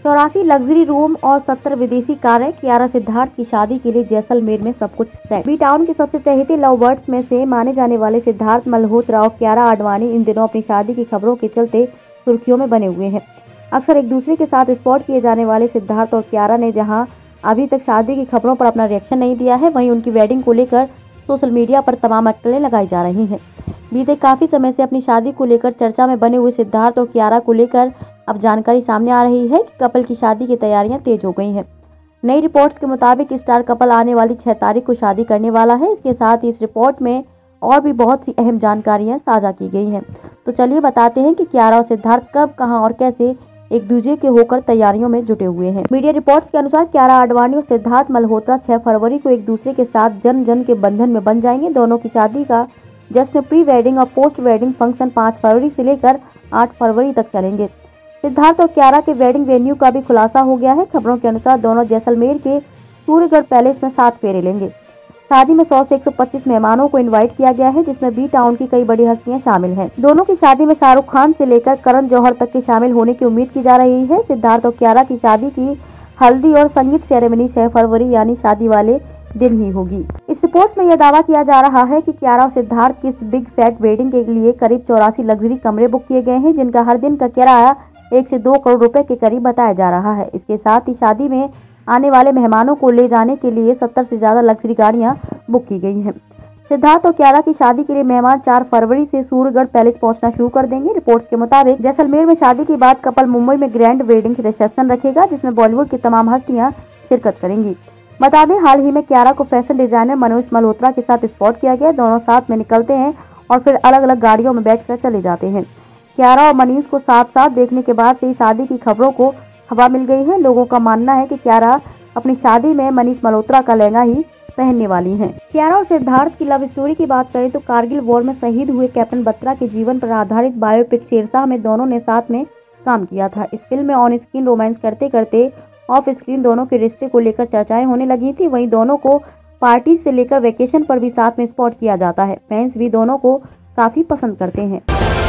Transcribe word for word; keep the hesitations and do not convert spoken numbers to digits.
चौरासी luxury room और सत्तर विदेशी कारें। कियारा सिद्धार्थ की शादी के लिए जैसलमेर में सब कुछ सेट। बी टाउन के सबसे चहेते लव बर्ड्स में से माने जाने वाले सिद्धार्थ मल्होत्रा और कियारा आडवाणी इन दिनों अपनी शादी की खबरों के चलते सुर्खियों में बने हुए हैं। अक्सर एक दूसरे के साथ स्पॉट किए जाने वाले सिद्धार्थ और कियारा ने जहां अभी तक शादी की खबरों पर अपना रिएक्शन नहीं दिया है, वहीं उनकी वेडिंग को लेकर सोशल मीडिया पर तमाम अटकलें लगाई जा रही हैं। बीते काफी समय से अपनी शादी को लेकर चर्चा में बने हुए सिद्धार्थ और कियारा को लेकर अब जानकारी सामने आ रही है कि कपल की शादी की तैयारियां तेज हो गई हैं। नई रिपोर्ट्स के मुताबिक स्टार कपल आने वाली छह तारीख को शादी करने वाला है। इसके साथ ही इस रिपोर्ट में और भी बहुत सी अहम जानकारियां साझा की गई हैं। तो चलिए बताते हैं कि कियारा और सिद्धार्थ कब, कहां और कैसे एक दूसरे के होकर तैयारियों में जुटे हुए हैं। मीडिया रिपोर्ट्स के अनुसार कियारा आडवाणी और सिद्धार्थ मल्होत्रा छह फरवरी को एक दूसरे के साथ जन्म जन्म के बंधन में बन जाएंगे। दोनों की शादी का जश्न प्री वेडिंग और पोस्ट वेडिंग फंक्शन पाँच फरवरी से लेकर आठ फरवरी तक चलेंगे। सिद्धार्थ और कियारा के वेडिंग वेन्यू का भी खुलासा हो गया है। खबरों के अनुसार दोनों जैसलमेर के सूर्यगढ़ पैलेस में सात फेरे लेंगे। शादी में सौ से एक सौ पच्चीस मेहमानों को इनवाइट किया गया है, जिसमें बी टाउन की कई बड़ी हस्तियां शामिल हैं। दोनों की शादी में शाहरुख खान से लेकर करण जौहर तक के शामिल होने की उम्मीद की जा रही है। सिद्धार्थ और कियारा की शादी की हल्दी और संगीत सेरेमनी छह फरवरी यानी शादी वाले दिन ही होगी। इस रिपोर्ट्स में यह दावा किया जा रहा है कि कियारा और सिद्धार्थ की इस बिग फैट वेडिंग के लिए करीब चौरासी लग्जरी कमरे बुक किए गए हैं, जिनका हर दिन का किराया एक से दो करोड़ रुपए के करीब बताया जा रहा है। इसके साथ ही शादी में आने वाले मेहमानों को ले जाने के लिए सत्तर से ज्यादा लग्जरी गाड़ियां बुक की गई हैं। सिद्धार्थ और कियारा की शादी के लिए मेहमान चार फरवरी से सूर्यगढ़ पैलेस पहुंचना शुरू कर देंगे। रिपोर्ट्स के मुताबिक जैसलमेर में शादी के बाद कपल मुंबई में ग्रैंड वेडिंग रिसेप्शन रखेगा, जिसमें बॉलीवुड की तमाम हस्तियां शिरकत करेंगी। बता दें, हाल ही में कियारा को फैशन डिजाइनर मनोज मल्होत्रा के साथ स्पॉट किया गया। दोनों साथ में निकलते हैं और फिर अलग अलग गाड़ियों में बैठकर चले जाते हैं। कियारा और मनीष को साथ साथ देखने के बाद से ही शादी की खबरों को हवा मिल गई है। लोगों का मानना है कि कियारा अपनी शादी में मनीष मल्होत्रा का लहंगा ही पहनने वाली हैं। कियारा और सिद्धार्थ की लव स्टोरी की बात करें तो कारगिल वॉर में शहीद हुए कैप्टन बत्रा के जीवन पर आधारित बायोपिक शेरशाह में दोनों ने साथ में काम किया था। इस फिल्म में ऑन स्क्रीन रोमांस करते करते ऑफ स्क्रीन दोनों के रिश्ते को लेकर चर्चाएं होने लगी थी। वहीं दोनों को पार्टी से लेकर वेकेशन पर भी साथ में स्पॉट किया जाता है। फैंस भी दोनों को काफी पसंद करते हैं।